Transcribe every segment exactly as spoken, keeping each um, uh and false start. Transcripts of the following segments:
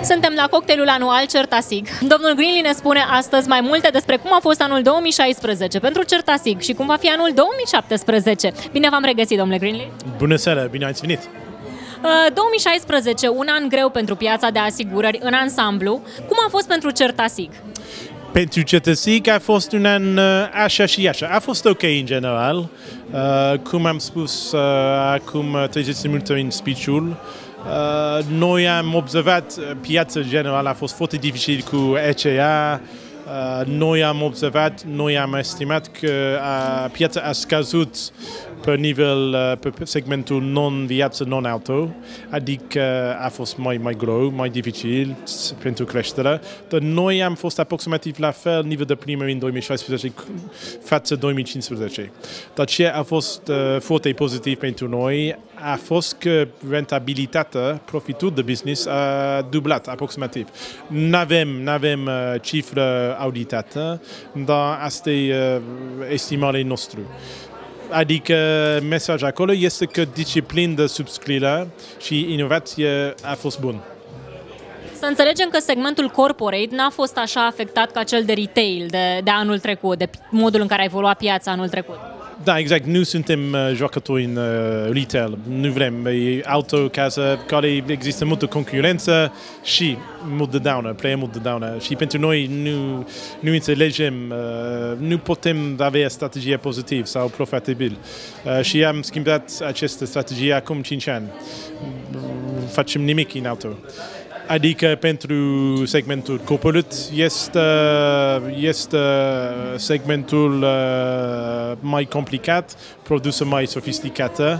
Suntem la cocktailul anual Certasig. Domnul Greenlee ne spune astăzi mai multe despre cum a fost anul două mii șaisprezece pentru Certasig și cum va fi anul două mii șaptesprezece. Bine v-am regăsit, domnule Greenlee! Bună seara, bine ați venit! două mii șaisprezece, un an greu pentru piața de asigurări în ansamblu. Cum a fost pentru Certasig? Pentru Certasig a fost un an uh, așa și așa. A fost ok în general. Uh, cum am spus uh, acum treizeci de minute în speech-ul, uh, noi am observat piața generală a fost foarte dificil cu E C A. Uh, noi am observat, noi am estimat că uh, piața a scăzut pe nivel, uh, pe segmentul non-viață, non-auto, adică a fost mai, mai greu, mai dificil pentru creștere, dar noi am fost aproximativ la fel nivel de primări în două mii șaisprezece față două mii cincisprezece. Dar ce a fost uh, foarte pozitiv pentru noi a fost că rentabilitatea, profitul de business a dublat aproximativ. N-avem, n-avem uh, cifră auditată, dar asta e uh, estimarea noastră. Adică mesajul acolo este că disciplina de subscriere și inovație a fost bun. Să înțelegem că segmentul corporate n-a fost așa afectat ca cel de retail de, de anul trecut, de modul în care a evoluat piața anul trecut. Da, exact. Nu suntem uh, jucători în uh, retail. Nu vrem. E auto, casă, care există multă concurență și mult de daună, prea mult de daună. Și pentru noi nu, nu înțelegem, uh, nu putem avea strategie pozitivă sau profitabil. Uh, și am schimbat această strategie acum cinci ani. Facem nimic în auto. Adică pentru segmentul corporate este, este segmentul uh, mai complicat, produse mai sofisticate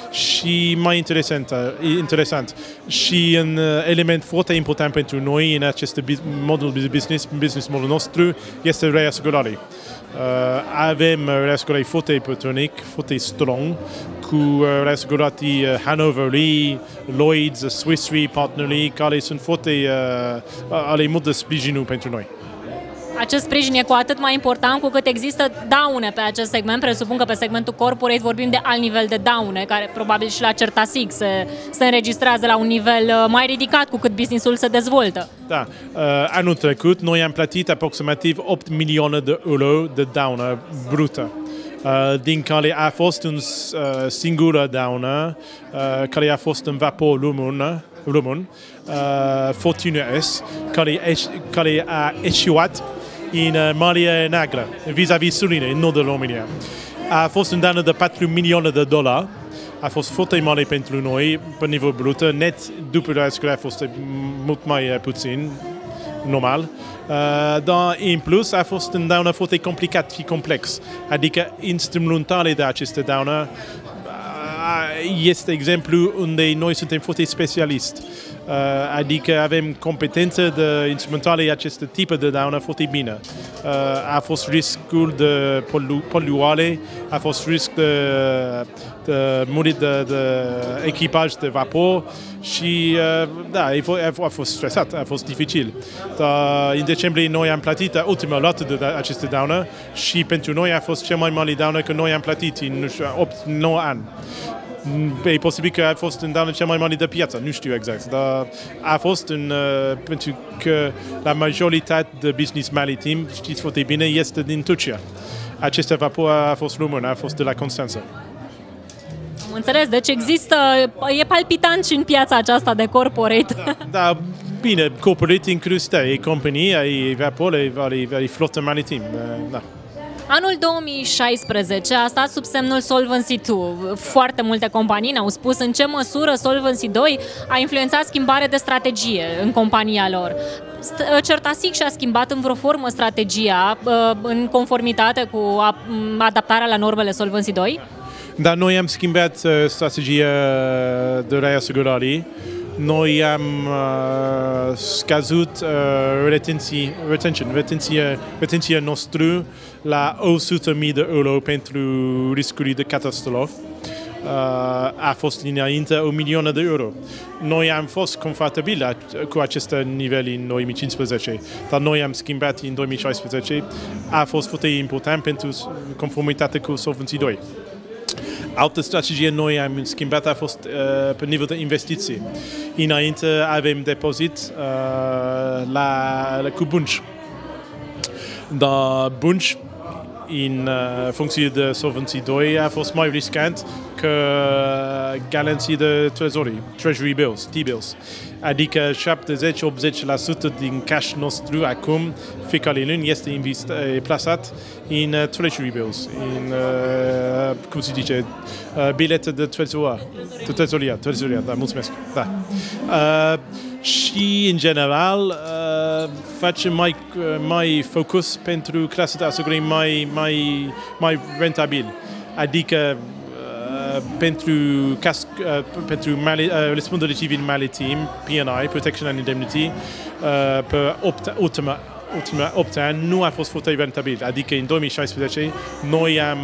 și mai interesant. interesant. Și un element foarte important pentru noi în acest modul de business, business model nostru, este reasigurare. Uh, avem reasigurare foarte puternic, foarte strong, cu uh, reasigurații uh, Hanover Re, Lloyds, Swiss Re, Partner Re, care sunt foarte, uh, ale mult de sprijinul pentru noi. Acest sprijin e cu atât mai important cu cât există daune pe acest segment. Presupun că pe segmentul corporate vorbim de alt nivel de daune, care probabil și la Certasig se, se înregistrează la un nivel mai ridicat cu cât businessul se dezvoltă. Da, uh, anul trecut noi am plătit aproximativ opt milioane de euro de daună brută. Uh, din care a fost un uh, singură daună, uh, care a fost un vapor român, român uh, Fortuna S, care, care a eșuat în uh, Marea Neagră, vis-a-vis Surinei, în nordul România. A fost un daună de patru milioane de dolari, a fost foarte mare pentru noi, pe nivel brut, net după reasigurare a fost mult mai puțin, normal. Uh, dar în plus a fost un daună foarte complicat și complex. Adică instrumentare de aceste daună uh, este exemplu unde noi suntem foarte specialiști. Uh, adică avem competență de instrumentare aceste tipuri de daună foarte bine. Uh, a fost riscul de polu poluare, a fost risc de, de murit de, de echipaj de vapor și uh, da, a fost stresat, a fost dificil. Dar în decembrie noi am plătit ultima lotă de aceste daună și pentru noi a fost cea mai mare daună că noi am plătit în opt nouă ani. E posibil că a fost în daună cea mai mare de piață, nu știu exact, dar a fost în, uh, pentru că la majoritate de business maritim, știți foarte bine, este din Turcia. Acest vapor a fost român, a fost de la Constanța. Am înțeles, deci există, e palpitant și în piața aceasta de corporate. Da, da bine, corporate inclus, da, e companie, e vapor, e, e, e flotă maritim, da. Anul două mii șaisprezece a stat sub semnul Solvency doi. Foarte multe companii ne-au spus în ce măsură Solvency doi a influențat schimbarea de strategie în compania lor. Certasig și-a schimbat în vreo formă strategia în conformitate cu adaptarea la normele Solvency doi? Da, noi am schimbat strategia de reasigurare. Noi am uh, scăzut uh, retenție, retention, retenție, retenția noastră la o sută de mii de euro pentru riscuri de catastrofă. Uh, a fost înainte un milion de euro. Noi am fost confortabili cu acest nivel în două mii cincisprezece, dar noi am schimbat în două mii șaisprezece. A fost foarte important pentru conformitate cu Solvency doi. Altă strategie noi am schimbat a fost uh, pe nivel de investiții. Înainte avem depozit uh, la, la, cu bunci. Dar bunci, în uh, funcție de Solvency doi, a fost mai riscant că garanții de trezorii, treasury bills, T-bills. Adică șaptezeci la optzeci la sută din cash nostru acum, fiecare luni, este invest, plasat în uh, treasury bills, în, uh, cum se zice, uh, bilete de trezoria. De trezoria, trezoria, da, mulțumesc. Da. Uh, și, în general, uh, facem mai, mai focus pentru clase de asigurări mai, mai, mai rentabil. Adică uh, pentru, cas, uh, pentru mali, uh, răspundere civil maritim, P and I, Protection and Indemnity, uh, pe ultima ultima opt ani nu a fost foarte rentabil. Adică în două mii șaisprezece noi am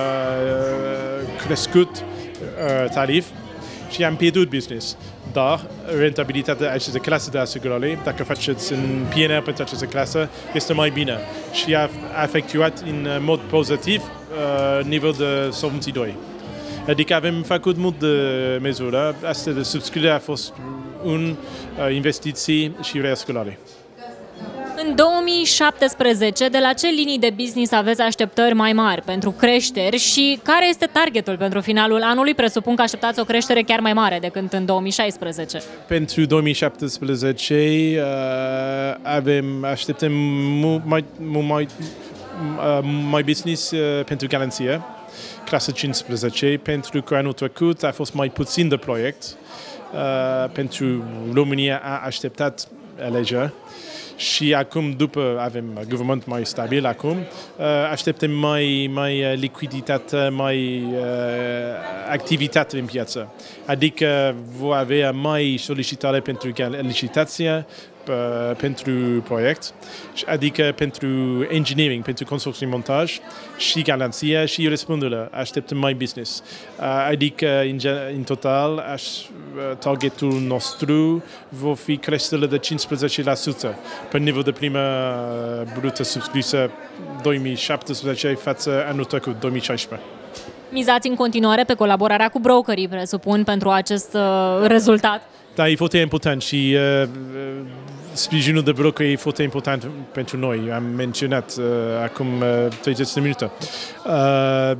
uh, crescut uh, tarif și am pierdut business. Dar rentabilitatea acestei clase de asigurare, dacă faceți în P and R pentru această clasă, este mai bine și a afectat în mod pozitiv uh, nivelul de Solvency doi. Adică avem făcut mult de măsură. Asta de subscriere a fost un uh, investiții și reasculare. În două mii șaptesprezece, de la ce linii de business aveți așteptări mai mari pentru creșteri și care este targetul pentru finalul anului? Presupun că așteptați o creștere chiar mai mare decât în două mii șaisprezece. Pentru două mii șaptesprezece uh, avem, așteptăm mu, mai, mu, mai, uh, mai business uh, pentru garanție, clasă cincisprezece, pentru că anul trecut a fost mai puțin de proiect, uh, pentru România a așteptat legea. Și acum, după avem guvernament mai stabil acum, așteptăm mai, mai lichiditate, mai uh, activitate în piață. Adică vor avea mai solicitare pentru licitație, pentru proiect, adică pentru engineering, pentru construcție montaj și garanție și răspundere. Așteptăm mai business. Adică, în, în total, aș, targetul nostru vor fi creștere de cincisprezece la sută pe nivel de prima brută subscrisă două mii șaptesprezece față anul trecut, două mii șaisprezece. Mizați în continuare pe colaborarea cu brokerii, presupun, pentru acest uh, rezultat? Da, e foarte important și uh, sprijinul de broker e foarte important pentru noi. Am menționat uh, acum uh, treizeci de minute. Uh,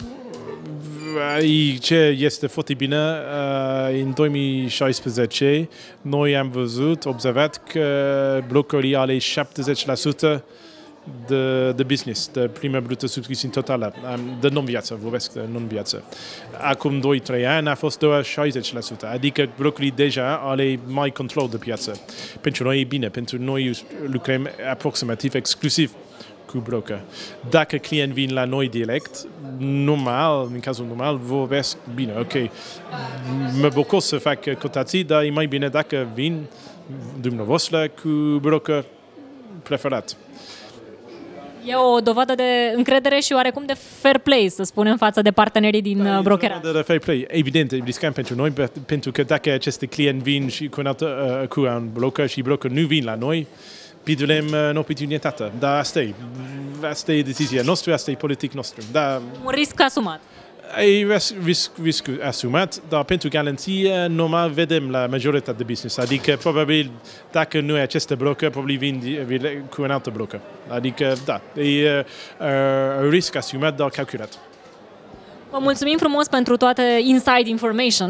ce este foarte bine, uh, în două mii șaisprezece noi am văzut, observat că brokerii are șaptezeci la sută de, de business, de prima brută subscripție totală, de non-viață, vorbesc de non-viață. Acum doi trei ani a fost doar șaizeci la sută, adică brokerii deja are mai control de piață. Pentru noi e bine, pentru noi lucrăm aproximativ exclusiv cu broker. Dacă client vin la noi direct, normal, în cazul normal, vorbesc bine, ok, mă bucur să fac cotații, dar e mai bine dacă vin dumneavoastră cu broker preferat. E o dovadă de încredere și oarecum de fair play, să spunem, față de partenerii din da, brokeraj. De fair play. Evident, e riscant pentru noi, pentru că dacă aceste clienți vin și cu un, alt, uh, cu un broker și broker nu vin la noi, pierdem uh, în oportunitate. Dar asta e. Asta e decizia noastră, asta e politic nostru. Da, un risc asumat. E risc, risc asumat, dar pentru garanție, normal vedem la majoritatea de business. Adică, probabil, dacă nu e aceste broker, probabil vin cu un alt broker. Adică, da, e uh, risc asumat, dar calculat. Vă mulțumim frumos pentru toate inside information.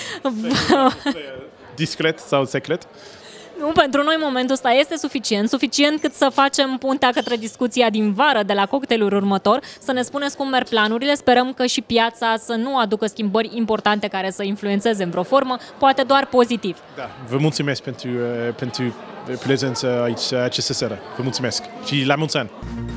Discret sau secret? Nu, pentru noi momentul ăsta este suficient, suficient cât să facem puntea către discuția din vară de la cocktailul următor, să ne spuneți cum merg planurile, sperăm că și piața să nu aducă schimbări importante care să influențeze în vreo formă, poate doar pozitiv. Da, vă mulțumesc pentru, pentru prezența aici această seară. Vă mulțumesc și la mulți ani!